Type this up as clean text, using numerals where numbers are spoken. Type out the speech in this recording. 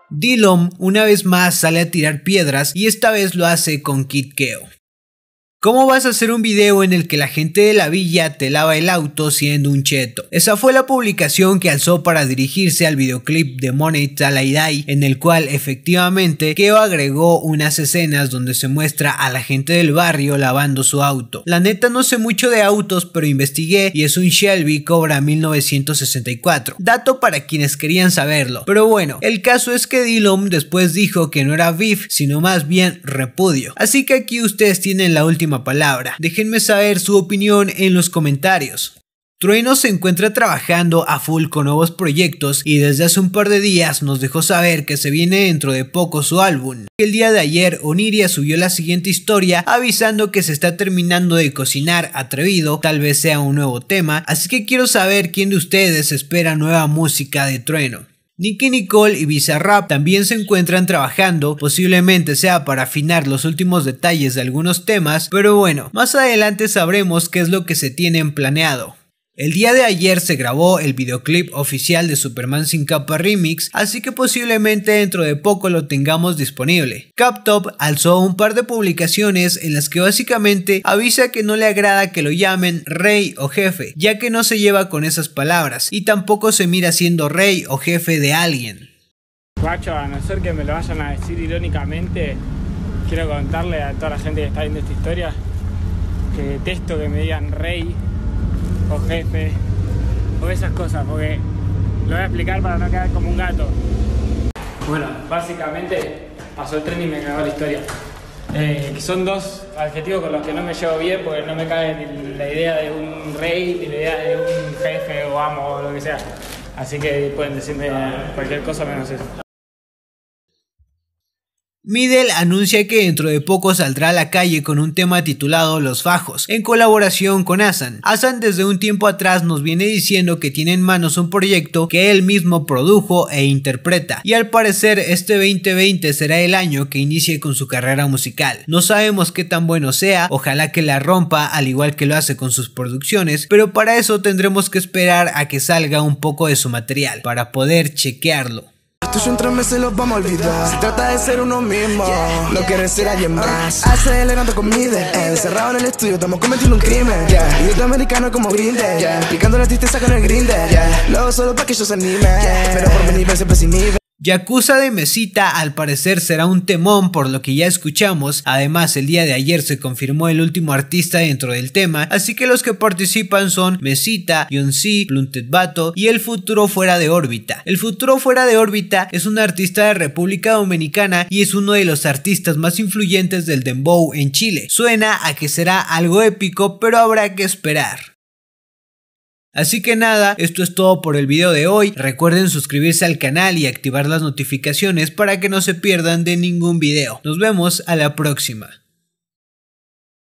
Dillom una vez más sale a tirar piedras y esta vez lo hace con Kid Keo. ¿Cómo vas a hacer un video en el que la gente de la villa te lava el auto siendo un cheto? Esa fue la publicación que alzó para dirigirse al videoclip de Money Talk Die, en el cual efectivamente Keo agregó unas escenas donde se muestra a la gente del barrio lavando su auto. La neta no sé mucho de autos, pero investigué y es un Shelby Cobra 1964. Dato para quienes querían saberlo. Pero bueno, el caso es que Dillom después dijo que no era beef, sino más bien repudio. Así que aquí ustedes tienen la última palabra. Déjenme saber su opinión en los comentarios. Trueno se encuentra trabajando a full con nuevos proyectos y desde hace un par de días nos dejó saber que se viene dentro de poco su álbum. El día de ayer Oniria subió la siguiente historia avisando que se está terminando de cocinar Atrevido, tal vez sea un nuevo tema, así que quiero saber quién de ustedes espera nueva música de Trueno. Nicki Nicole y Bizarrap también se encuentran trabajando, posiblemente sea para afinar los últimos detalles de algunos temas, pero bueno, más adelante sabremos qué es lo que se tienen planeado. El día de ayer se grabó el videoclip oficial de Superman sin capa remix, así que posiblemente dentro de poco lo tengamos disponible. Captop alzó un par de publicaciones en las que básicamente avisa que no le agrada que lo llamen rey o jefe, ya que no se lleva con esas palabras y tampoco se mira siendo rey o jefe de alguien. Guacho, a no ser que me lo vayan a decir irónicamente, quiero contarle a toda la gente que está viendo esta historia que detesto que me digan rey o jefe o esas cosas, porque lo voy a explicar para no quedar como un gato. Bueno, básicamente pasó el tren y me cagó la historia. Son dos adjetivos con los que no me llevo bien, porque no me cabe ni la idea de un rey ni la idea de un jefe o amo o lo que sea. Así que pueden decirme cualquier cosa menos eso. Midel anuncia que dentro de poco saldrá a la calle con un tema titulado Los Fajos, en colaboración con Asan. Asan desde un tiempo atrás nos viene diciendo que tiene en manos un proyecto que él mismo produjo e interpreta, y al parecer este 2020 será el año que inicie con su carrera musical. No sabemos qué tan bueno sea, ojalá que la rompa al igual que lo hace con sus producciones, pero para eso tendremos que esperar a que salga un poco de su material, para poder chequearlo. Esto en 3 meses los vamos a olvidar. Se trata de ser uno mismo, no quieres ser alguien más. Acelerando con Midel, encerrado en el estudio, estamos cometiendo un crimen. Y yo americano como Grindr, picando la tristeza con el Grindr. Luego solo para que ellos se animen, pero por mi nivel siempre sin nivel. Yakuza de Mesita al parecer será un temón por lo que ya escuchamos. Además el día de ayer se confirmó el último artista dentro del tema, así que los que participan son Mesita, Yonsi, Blunted Bato y El Futuro Fuera de Órbita. El Futuro Fuera de Órbita es un artista de República Dominicana y es uno de los artistas más influyentes del dembow en Chile. Suena a que será algo épico, pero habrá que esperar. Así que nada, esto es todo por el video de hoy. Recuerden suscribirse al canal y activar las notificaciones para que no se pierdan de ningún video. Nos vemos a la próxima.